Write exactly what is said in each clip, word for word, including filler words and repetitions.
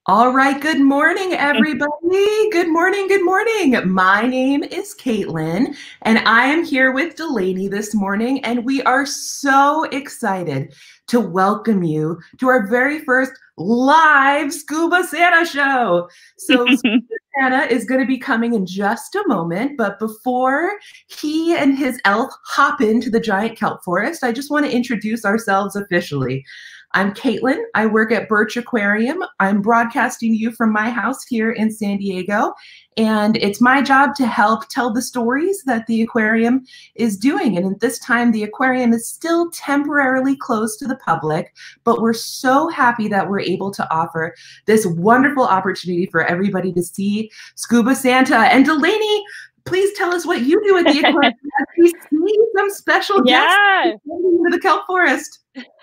All right, good morning, everybody. Good morning, good morning. My name is Caitlin, and I am here with Delaney this morning, and we are so excited to welcome you to our very first live Scuba Santa show. So Scuba Santa is going to be coming in just a moment, but before he and his elf hop into the giant kelp forest, I just want to introduce ourselves officially. I'm Caitlin. I work at Birch Aquarium. I'm broadcasting to you from my house here in San Diego, and it's my job to help tell the stories that the aquarium is doing. And at this time, the aquarium is still temporarily closed to the public, but we're so happy that we're able to offer this wonderful opportunity for everybody to see Scuba Santa. And Delaney, please tell us what you do at the aquarium as we see some special guests Yeah. into the kelp forest.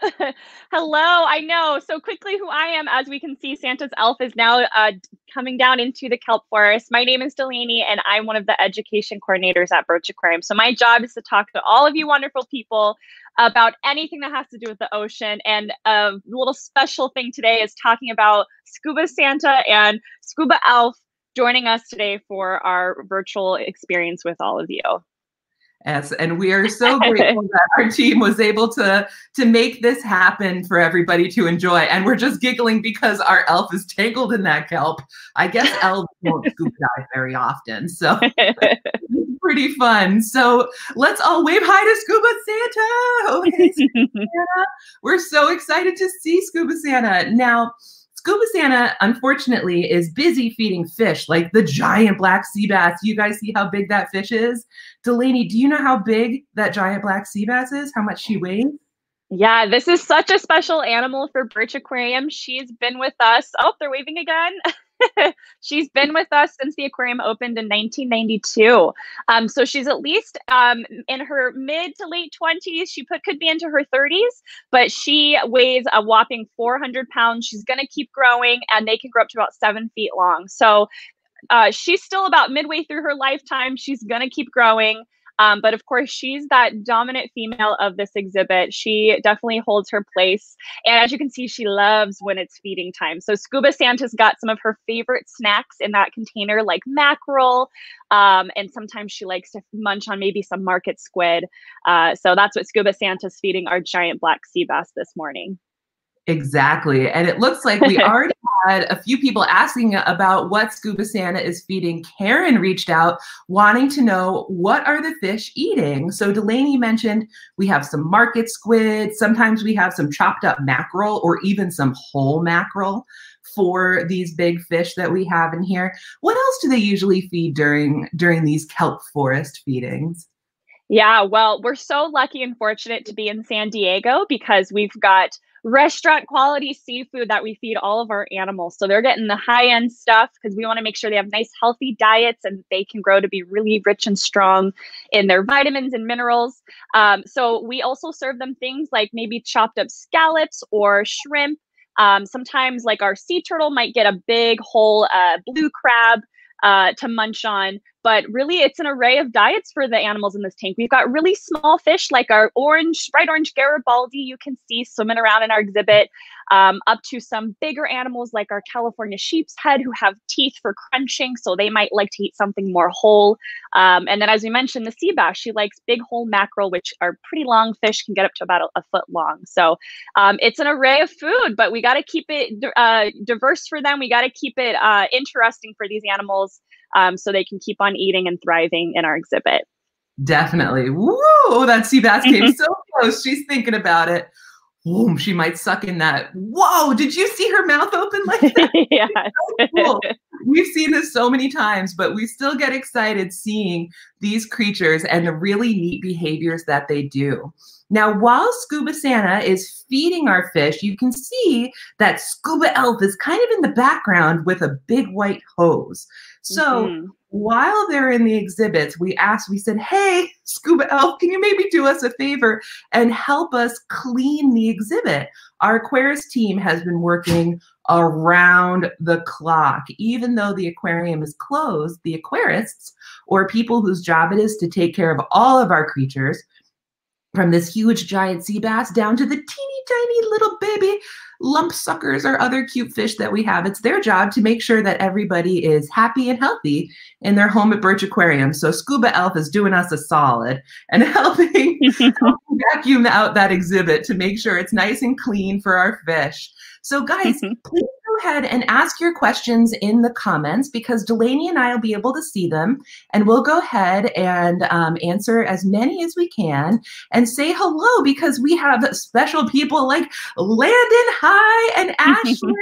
Hello, I know so quickly who I am. As we can see, Santa's elf is now uh, coming down into the kelp forest. My name is Delaney, and I'm one of the education coordinators at Birch Aquarium. So my job is to talk to all of you wonderful people about anything that has to do with the ocean. And a little special thing today is talking about Scuba Santa and Scuba Elf joining us today for our virtual experience with all of you. Yes, and we are so grateful that our team was able to, to make this happen for everybody to enjoy. And we're just giggling because our elf is tangled in that kelp. I guess elves won't scuba dive very often, so it's pretty fun. So let's all wave hi to Scuba Santa. Oh, hey, Scuba Santa. We're so excited to see Scuba Santa. Now, Scuba Santa, unfortunately, is busy feeding fish like the giant black sea bass. You guys see how big that fish is? Delaney, do you know how big that giant black sea bass is? How much she weighs? Yeah, this is such a special animal for Birch Aquarium. She's been with us. Oh, they're waving again. She's been with us since the aquarium opened in nineteen ninety-two. Um, so she's at least um, in her mid to late twenties. She put, could be into her thirties, but she weighs a whopping four hundred pounds. She's going to keep growing, and they can grow up to about seven feet long. So uh, she's still about midway through her lifetime. She's going to keep growing. Um, but of course, she's that dominant female of this exhibit. She definitely holds her place. And as you can see, she loves when it's feeding time. So Scuba Santa's got some of her favorite snacks in that container, like mackerel. Um, and sometimes she likes to munch on maybe some market squid. Uh, so that's what Scuba Santa's feeding our giant black sea bass this morning. Exactly. And it looks like we already had a few people asking about what Scuba Santa is feeding. Karen reached out wanting to know, what are the fish eating? So Delaney mentioned we have some market squid. Sometimes we have some chopped up mackerel or even some whole mackerel for these big fish that we have in here. What else do they usually feed during, during these kelp forest feedings? Yeah, well, we're so lucky and fortunate to be in San Diego because we've got restaurant quality seafood that we feed all of our animals. So they're getting the high end stuff because we want to make sure they have nice, healthy diets and they can grow to be really rich and strong in their vitamins and minerals. Um, so we also serve them things like maybe chopped up scallops or shrimp. Um, sometimes, like our sea turtle might get a big whole uh, blue crab uh, to munch on. But really, it's an array of diets for the animals in this tank. We've got really small fish like our orange, bright orange Garibaldi you can see swimming around in our exhibit, um, up to some bigger animals like our California sheep's head who have teeth for crunching, so they might like to eat something more whole. Um, and then, as we mentioned, the sea bass, she likes big whole mackerel, which are pretty long fish, can get up to about a, a foot long. So um, it's an array of food, but we got to keep it uh, diverse for them. We got to keep it uh, interesting for these animals. Um, so they can keep on eating and thriving in our exhibit. Definitely. Woo! That sea bass came so close. She's thinking about it. Boom, she might suck in that. Whoa, did you see her mouth open like that? Yes. So cool. We've seen this so many times, but we still get excited seeing these creatures and the really neat behaviors that they do. Now, while Scuba Santa is feeding our fish, you can see that Scuba Elf is kind of in the background with a big white hose. So mm-hmm. while they're in the exhibits, we asked, we said, hey, Scuba Elf, can you maybe do us a favor and help us clean the exhibit? Our aquarist team has been working around the clock. Even though the aquarium is closed, the aquarists, or people whose job it is to take care of all of our creatures, from this huge giant sea bass down to the teeny tiny little baby lump suckers or other cute fish that we have. It's their job to make sure that everybody is happy and healthy in their home at Birch Aquarium. So Scuba Elf is doing us a solid and helping, helping vacuum out that exhibit to make sure it's nice and clean for our fish. So guys, please go ahead and ask your questions in the comments because Delaney and I will be able to see them, and we'll go ahead and um, answer as many as we can and say hello because we have special people like Landon, hi, and Ashlyn.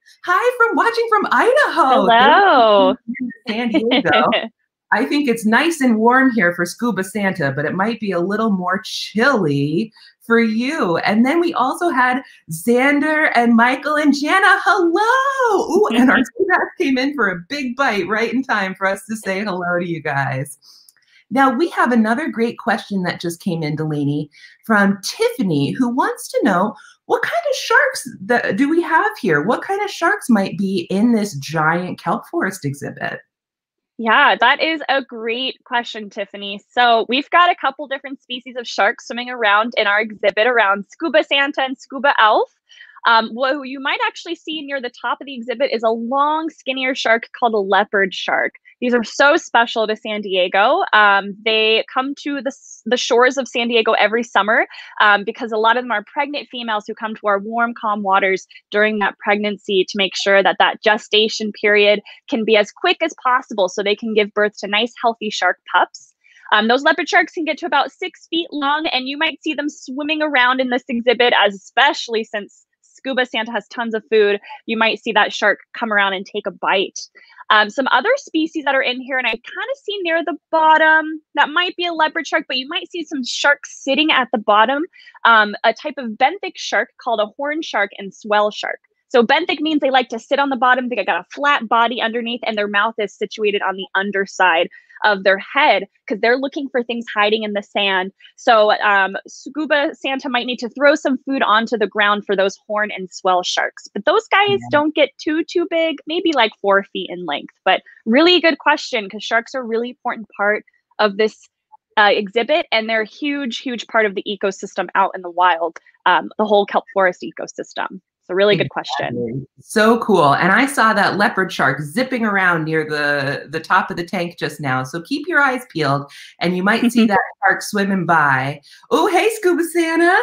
Hi from watching from Idaho. Hello. San Diego. I think it's nice and warm here for Scuba Santa, but it might be a little more chilly for you. And then we also had Xander and Michael and Jana. Hello. Ooh, and our two guys came in for a big bite right in time for us to say hello to you guys. Now, we have another great question that just came in, Delaney, from Tiffany, who wants to know, what kind of sharks that do we have here? What kind of sharks might be in this giant kelp forest exhibit? Yeah, that is a great question, Tiffany. So we've got a couple different species of sharks swimming around in our exhibit around Scuba Santa and Scuba Elf. Um, what you might actually see near the top of the exhibit is a long, skinnier shark called a leopard shark. These are so special to San Diego. Um, they come to the, the shores of San Diego every summer um, because a lot of them are pregnant females who come to our warm, calm waters during that pregnancy to make sure that that gestation period can be as quick as possible so they can give birth to nice, healthy shark pups. Um, those leopard sharks can get to about six feet long, and you might see them swimming around in this exhibit, as especially since Scuba Santa has tons of food, you might see that shark come around and take a bite. Um, some other species that are in here, and I kind of see near the bottom, that might be a leopard shark, but you might see some sharks sitting at the bottom, um, a type of benthic shark called a horn shark and swell shark. So benthic means they like to sit on the bottom. They got a flat body underneath, and their mouth is situated on the underside of their head because they're looking for things hiding in the sand. So um, Scuba Santa might need to throw some food onto the ground for those horn and swell sharks. But those guys yeah. don't get too, too big, maybe like four feet in length. But really good question because sharks are a really important part of this uh, exhibit, and they're a huge, huge part of the ecosystem out in the wild, um, the whole kelp forest ecosystem. It's a really good question. So cool. And I saw that leopard shark zipping around near the, the top of the tank just now. So keep your eyes peeled and you might see that shark swimming by. Oh, hey, Scuba Santa.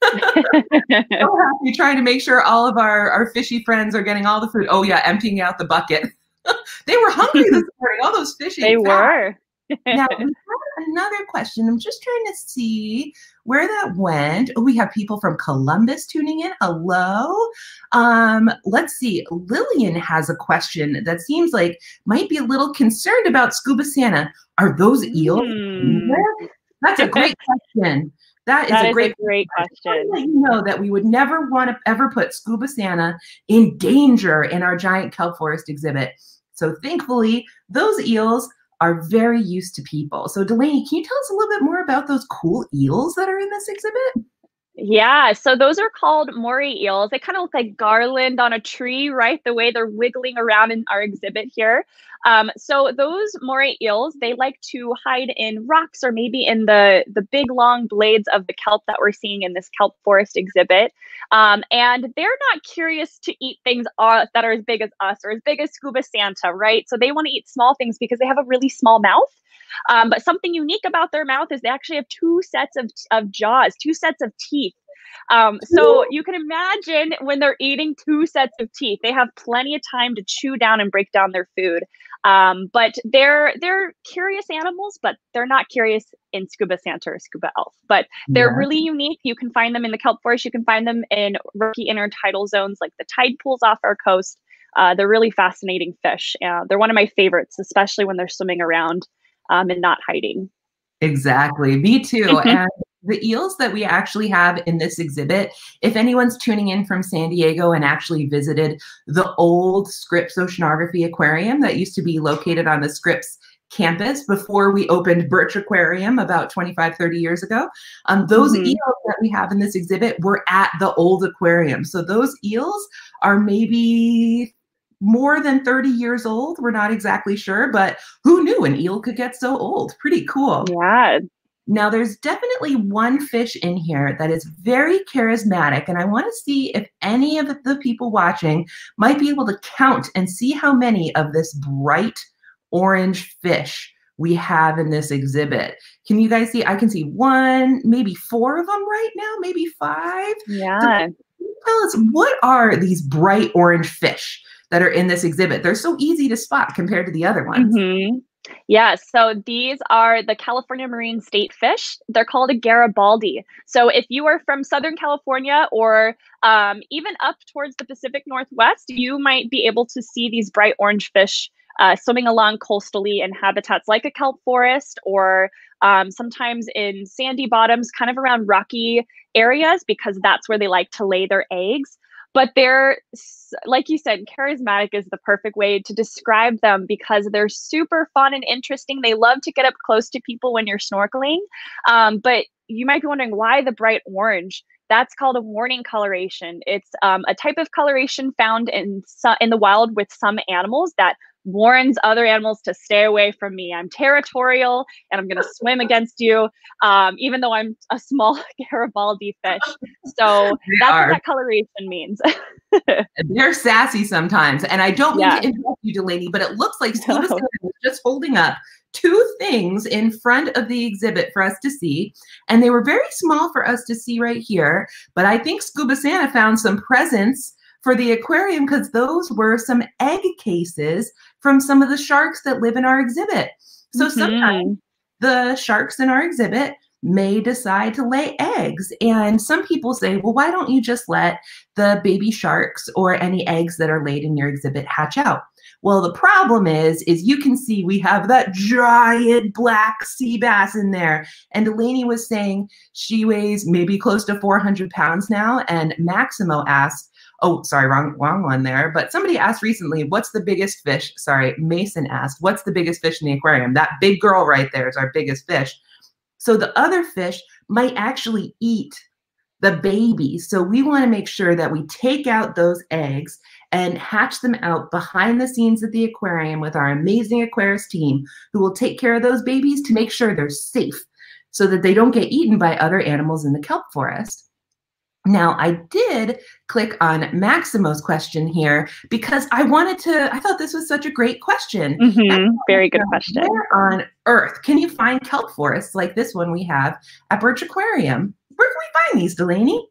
So happy trying to make sure all of our, our fishy friends are getting all the food. Oh yeah, emptying out the bucket. They were hungry this morning, all those fishy. They were. Now, we have another question. I'm just trying to see where that went. Oh, we have people from Columbus tuning in. Hello. Um, let's see. Lillian has a question that seems like might be a little concerned about Scuba Santa. Are those eels? Mm. That's a great question. That is, that a, is great a great question. Let you know that we would never want to ever put Scuba Santa in danger in our giant kelp forest exhibit. So thankfully, those eels are very used to people. So Delaney, can you tell us a little bit more about those cool eels that are in this exhibit? Yeah, so those are called moray eels. They kind of look like garland on a tree, right? The way they're wiggling around in our exhibit here. Um, so those moray eels, they like to hide in rocks or maybe in the, the big long blades of the kelp that we're seeing in this kelp forest exhibit. Um, and they're not curious to eat things uh, that are as big as us or as big as Scuba Santa, right? So they want to eat small things because they have a really small mouth. Um, but something unique about their mouth is they actually have two sets of, of jaws, two sets of teeth. Um, so you can imagine when they're eating two sets of teeth, they have plenty of time to chew down and break down their food. Um, but they're they're curious animals, but they're not curious in Scuba Santa or Scuba Elf. But they're yeah. really unique. You can find them in the kelp forest. You can find them in rocky intertidal zones like the tide pools off our coast. Uh, they're really fascinating fish. Uh, they're one of my favorites, especially when they're swimming around um, and not hiding. Exactly. Me too. And the eels that we actually have in this exhibit, if anyone's tuning in from San Diego and actually visited the old Scripps Oceanography Aquarium that used to be located on the Scripps campus before we opened Birch Aquarium about twenty-five, thirty years ago, um, those mm-hmm. eels that we have in this exhibit were at the old aquarium. So those eels are maybe more than thirty years old. We're not exactly sure, but who knew an eel could get so old? Pretty cool. Yeah. Now, there's definitely one fish in here that is very charismatic, and I want to see if any of the people watching might be able to count and see how many of this bright orange fish we have in this exhibit. Can you guys see? I can see one, maybe four of them right now, maybe five. Yeah. So tell us, what are these bright orange fish that are in this exhibit? They're so easy to spot compared to the other ones. Mm-hmm. Yeah, so these are the California marine state fish. They're called a Garibaldi. So if you are from Southern California or um, even up towards the Pacific Northwest, you might be able to see these bright orange fish uh, swimming along coastally in habitats like a kelp forest, or um, sometimes in sandy bottoms, kind of around rocky areas, because that's where they like to lay their eggs. But they're, like you said, charismatic is the perfect way to describe them, because they're super fun and interesting. They love to get up close to people when you're snorkeling. Um, but you might be wondering, why the bright orange? That's called a warning coloration. It's um, a type of coloration found in, in the wild with some animals that warns other animals to stay away from me. I'm territorial and I'm going to swim against you, um, even though I'm a small Garibaldi fish. So they that's are. What that coloration means. They're sassy sometimes. And I don't mean yeah. to interrupt you, Delaney, but it looks like Scuba Santa was just holding up two things in front of the exhibit for us to see. And they were very small for us to see right here. But I think Scuba Santa found some presents for the aquarium, because those were some egg cases from some of the sharks that live in our exhibit. So mm-hmm. sometimes the sharks in our exhibit may decide to lay eggs. And some people say, well, why don't you just let the baby sharks or any eggs that are laid in your exhibit hatch out? Well, the problem is, is you can see we have that giant black sea bass in there. And Delaney was saying she weighs maybe close to four hundred pounds now. And Maximo asked, oh, sorry, wrong, wrong one there. But somebody asked recently, what's the biggest fish? Sorry, Mason asked, what's the biggest fish in the aquarium? That big girl right there is our biggest fish. So the other fish might actually eat the babies. So we want to make sure that we take out those eggs and hatch them out behind the scenes at the aquarium with our amazing Aquarius team, who will take care of those babies to make sure they're safe so that they don't get eaten by other animals in the kelp forest. Now, I did click on Maximo's question here because I wanted to, I thought this was such a great question. Mm-hmm. Very good question. Where on earth can you find kelp forests like this one we have at Birch Aquarium? Where can we find these, Delaney?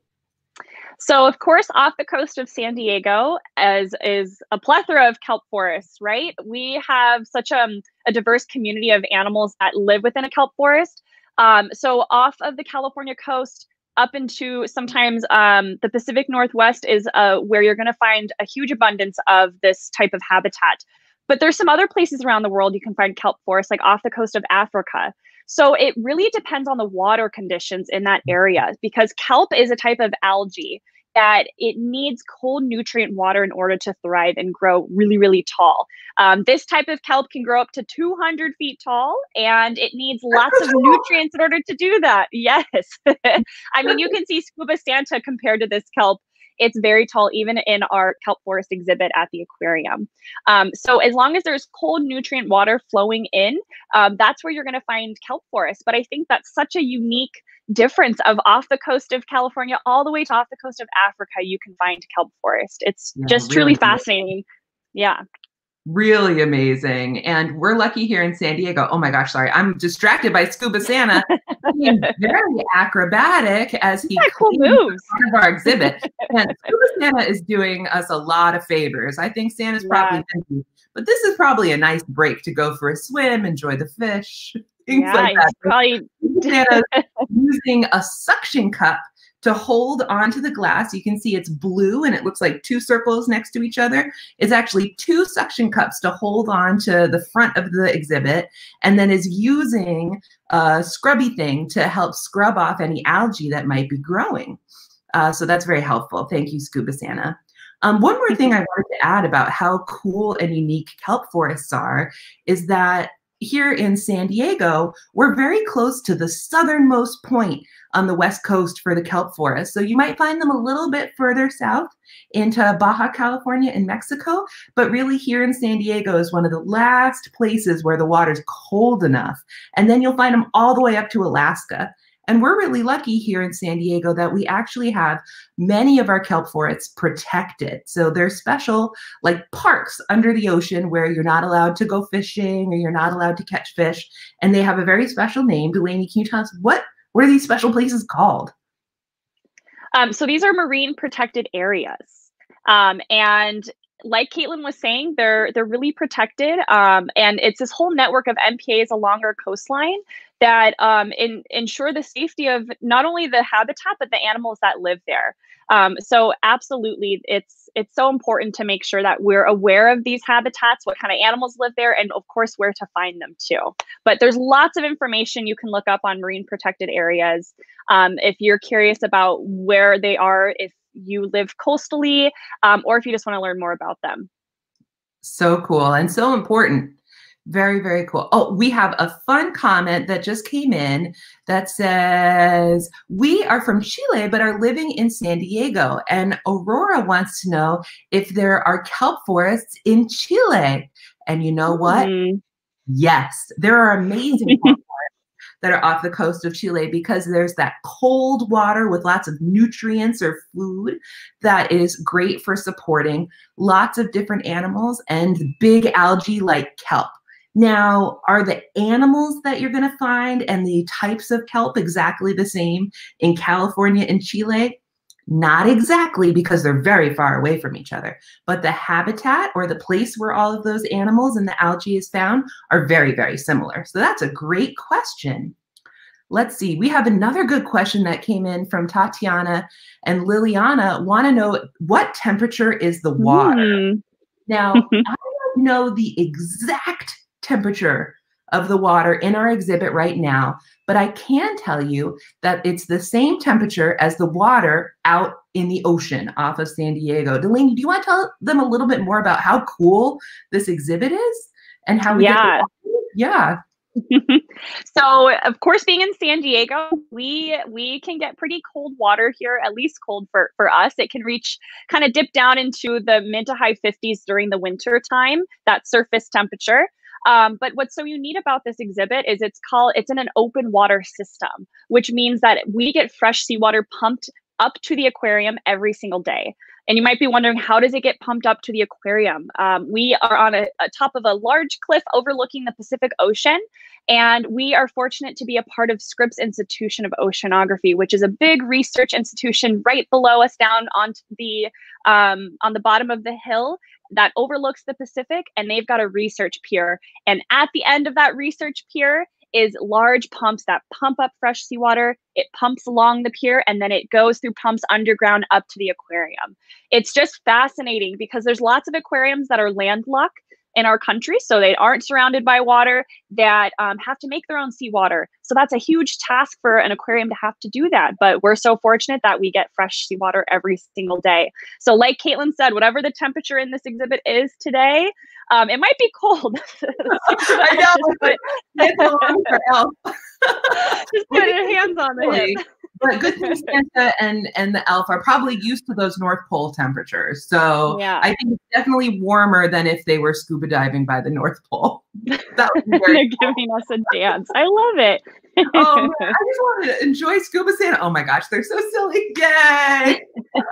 So, of course, off the coast of San Diego as is a plethora of kelp forests, right? We have such a, a diverse community of animals that live within a kelp forest. Um, so off of the California coast, up into sometimes um, the Pacific Northwest is uh, where you're going to find a huge abundance of this type of habitat. But there's some other places around the world you can find kelp forests, like off the coast of Africa. So it really depends on the water conditions in that area, because kelp is a type of algae that it needs cold nutrient water in order to thrive and grow really, really tall. Um, this type of kelp can grow up to two hundred feet tall, and it needs lots of nutrients in order to do that. Yes. I mean, you can see Scuba Santa compared to this kelp. It's very tall, even in our kelp forest exhibit at the aquarium. Um, so as long as there's cold nutrient water flowing in, um, that's where you're going to find kelp forest. But I think that's such a unique difference of off the coast of California all the way to off the coast of Africa, you can find kelp forest. It's yeah, just really truly fascinating. Yeah. Really amazing. And we're lucky here in San Diego. Oh my gosh, sorry. I'm distracted by Scuba Santa being very acrobatic as he yeah, cool moves part of our exhibit. And Scuba Santa is doing us a lot of favors. I think Santa's probably yeah. thinking, but this is probably a nice break to go for a swim, enjoy the fish, things yeah, like that. Probably Santa's using a suction cup to hold onto the glass. You can see it's blue and it looks like two circles next to each other. It's actually two suction cups to hold on to the front of the exhibit, and then is using a scrubby thing to help scrub off any algae that might be growing. Uh, so that's very helpful. Thank you, Scuba Santa. Um, one more thing I wanted to add about how cool and unique kelp forests are is that here in San Diego, we're very close to the southernmost point on the west coast for the kelp forest. So you might find them a little bit further south into Baja California and Mexico, but really here in San Diego is one of the last places where the water's cold enough. And then you'll find them all the way up to Alaska. And we're really lucky here in San Diego that we actually have many of our kelp forests protected. So they're special, like parks under the ocean where you're not allowed to go fishing or you're not allowed to catch fish. And they have a very special name. Delaney, can you tell us what, what are these special places called? Um, so these are marine protected areas. Um, and like Caitlin was saying, they're they're really protected, um, and it's this whole network of M P As along our coastline that um, in, ensure the safety of not only the habitat but the animals that live there. Um, so absolutely, it's it's so important to make sure that we're aware of these habitats, what kind of animals live there, and of course where to find them too. But there's lots of information you can look up on marine protected areas um, if you're curious about where they are, if you live coastally, um, or if you just want to learn more about them. So cool and so important. Very, very cool. Oh, we have a fun comment that just came in that says, we are from Chile, but are living in San Diego. And Aurora wants to know if there are kelp forests in Chile. And you know what? Mm-hmm. Yes, there are amazing kelp forests that are off the coast of Chile because there's that cold water with lots of nutrients or food that is great for supporting lots of different animals and big algae like kelp. Now, are the animals that you're going to find and the types of kelp exactly the same in California and Chile? Not exactly, because they're very far away from each other. But the habitat or the place where all of those animals and the algae is found are very, very similar. So that's a great question. Let's see. We have another good question that came in from Tatiana and Liliana. Want to know what temperature is the water? Mm. Now, I don't know the exact temperature of the water in our exhibit right now, but I can tell you that it's the same temperature as the water out in the ocean off of San Diego. Delaney, do you want to tell them a little bit more about how cool this exhibit is and how we yeah. get to yeah. So, of course, being in San Diego, we we can get pretty cold water here, at least cold for, for us. It can reach kind of dip down into the mid to high fifties during the winter time, that surface temperature. Um, but what's so unique about this exhibit is it's called, it's in an open water system, which means that we get fresh seawater pumped up to the aquarium every single day. And you might be wondering, how does it get pumped up to the aquarium? Um, we are on a, a top of a large cliff overlooking the Pacific Ocean. And we are fortunate to be a part of Scripps Institution of Oceanography, which is a big research institution right below us down on the, um, on the bottom of the hill that overlooks the Pacific. And they've got a research pier. And at the end of that research pier is large pumps that pump up fresh seawater. It pumps along the pier and then it goes through pumps underground up to the aquarium. It's just fascinating because there's lots of aquariums that are landlocked in our country, so they aren't surrounded by water, that um, have to make their own seawater. So that's a huge task for an aquarium to have to do that. But we're so fortunate that we get fresh seawater every single day. So like Caitlin said, whatever the temperature in this exhibit is today, um, it might be cold. I know, but it's long for Elf. Just put your hands on the hip. But good thing Santa and, and the elf are probably used to those North Pole temperatures. So yeah. I think it's definitely warmer than if they were scuba diving by the North Pole. That was very They're cool. giving us a dance. I love it. Oh, man, I just want to enjoy Scuba Santa. Oh my gosh, they're so silly. Yay!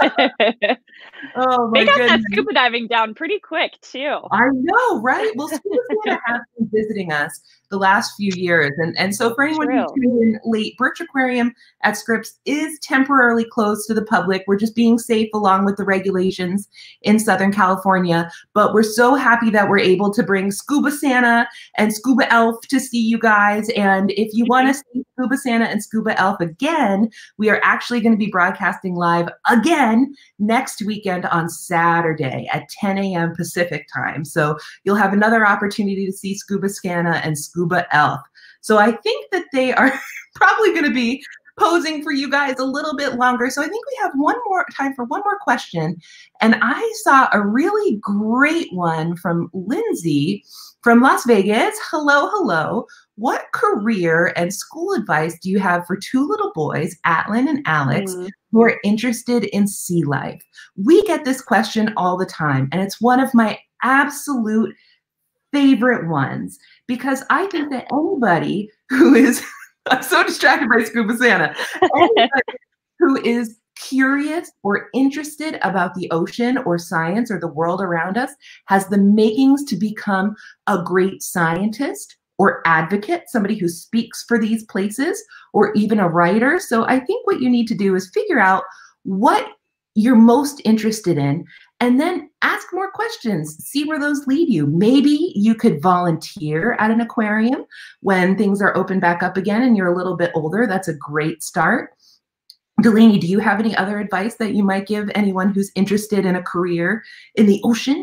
Oh my They got goodness. that scuba diving down pretty quick too. I know, right? Well, Scuba Santa has been visiting us the last few years. And, and so for anyone True. who's tuned in late, Birch Aquarium at Scripps is temporarily closed to the public. We're just being safe along with the regulations in Southern California. But we're so happy that we're able to bring Scuba Santa and Scuba Elf to see you guys. And if you want to see Scuba Santa and Scuba Elf again, we are actually going to be broadcasting live again next weekend on Saturday at ten A M Pacific time. So you'll have another opportunity to see Scuba Santa and Scuba Elf. So I think that they are probably going to be posing for you guys a little bit longer. So I think we have one more time for one more question. And I saw a really great one from Lindsay from Las Vegas. Hello, hello. What career and school advice do you have for two little boys, Atlin and Alex, mm. who are interested in sea life? We get this question all the time, and it's one of my absolute favorite ones, because I think that anybody who is, I'm so distracted by Scuba Santa, anybody who is curious or interested about the ocean or science or the world around us has the makings to become a great scientist or advocate, somebody who speaks for these places, or even a writer. So I think what you need to do is figure out what you're most interested in, and then ask more questions, see where those lead you. Maybe you could volunteer at an aquarium when things are open back up again and you're a little bit older. That's a great start. Delaney, do you have any other advice that you might give anyone who's interested in a career in the ocean?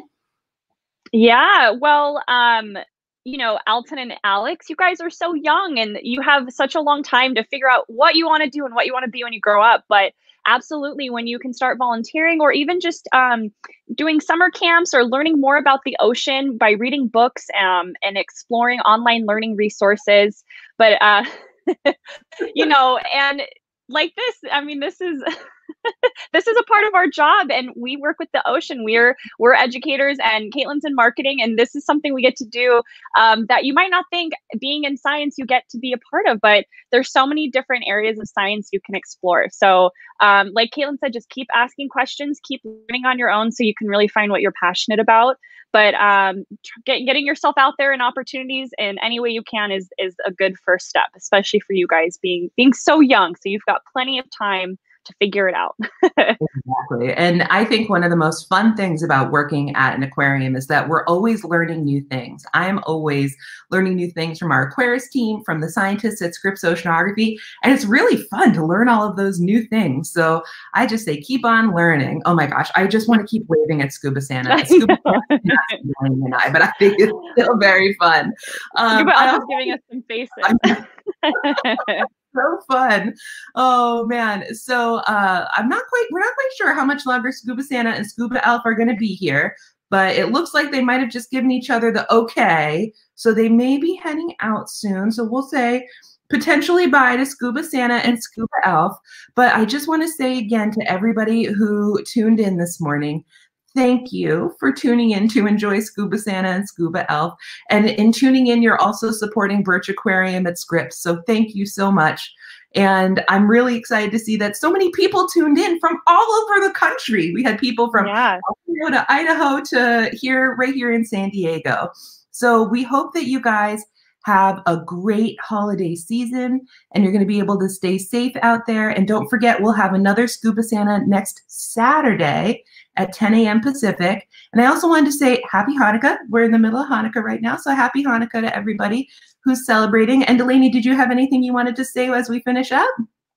Yeah, well, um, you know, Alton and Alex, you guys are so young and you have such a long time to figure out what you want to do and what you want to be when you grow up. But absolutely, when you can start volunteering or even just um, doing summer camps or learning more about the ocean by reading books um, and exploring online learning resources. But, uh, you know, and like this, I mean, this is this is a part of our job, and we work with the ocean. We're we're educators, and Caitlin's in marketing, and this is something we get to do um, that you might not think being in science you get to be a part of, but there's so many different areas of science you can explore. So um, like Caitlin said, just keep asking questions, keep learning on your own so you can really find what you're passionate about. But um, get, getting yourself out there in opportunities in any way you can is is a good first step, especially for you guys being being so young. So you've got plenty of time to figure it out. Exactly. And I think one of the most fun things about working at an aquarium is that we're always learning new things. I'm always learning new things from our Aquarius team, from the scientists at Scripps Oceanography, and it's really fun to learn all of those new things. So I just say, keep on learning. Oh my gosh, I just want to keep waving at Scuba Santa. Scuba Santa and I, but I think it's still very fun. Um, Scuba Alpha's giving us some faces. So fun. Oh man. So uh, I'm not quite, we're not quite sure how much longer Scuba Santa and Scuba Alpha are going to be here, but it looks like they might have just given each other the okay. So they may be heading out soon. So we'll say potentially bye to Scuba Santa and Scuba Elf. But I just want to say again to everybody who tuned in this morning, thank you for tuning in to enjoy Scuba Santa and Scuba Elf. And in tuning in, you're also supporting Birch Aquarium at Scripps. So thank you so much. And I'm really excited to see that so many people tuned in from all over the country. We had people from yeah. Ohio to Idaho to here, right here in San Diego. So we hope that you guys have a great holiday season and you're going to be able to stay safe out there. And don't forget, we'll have another Scuba Santa next Saturday at ten A M Pacific. And I also wanted to say happy Hanukkah. We're in the middle of Hanukkah right now. So happy Hanukkah to everybody who's celebrating. And Delaney, did you have anything you wanted to say as we finish up?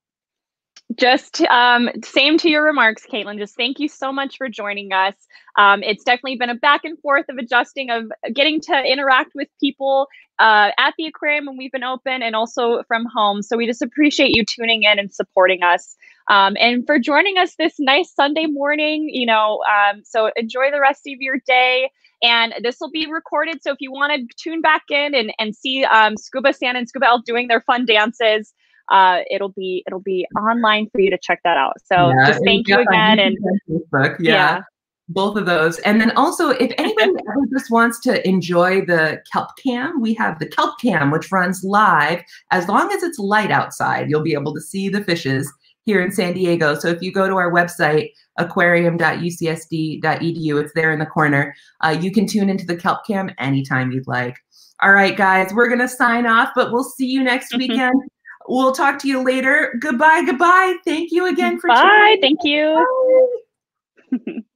Just um, same to your remarks, Caitlin. Just thank you so much for joining us. Um, it's definitely been a back and forth of adjusting, of getting to interact with people uh, at the aquarium when we've been open and also from home. So we just appreciate you tuning in and supporting us. Um, and for joining us this nice Sunday morning, you know, um, so enjoy the rest of your day. And this will be recorded. So if you want to tune back in and, and see um, Scuba Santa and Scuba Elf doing their fun dances, uh, it'll be it'll be online for you to check that out. So yeah, just thank you again. And Facebook, yeah. yeah. Both of those. And then also, if anybody ever just wants to enjoy the Kelp Cam, we have the Kelp Cam, which runs live. As long as it's light outside, you'll be able to see the fishes here in San Diego. So if you go to our website, aquarium dot U C S D dot E D U, it's there in the corner. Uh, you can tune into the Kelp Cam anytime you'd like. All right, guys, we're going to sign off, but we'll see you next weekend. We'll talk to you later. Goodbye, goodbye. Thank you again for Bye. Thank you. Bye.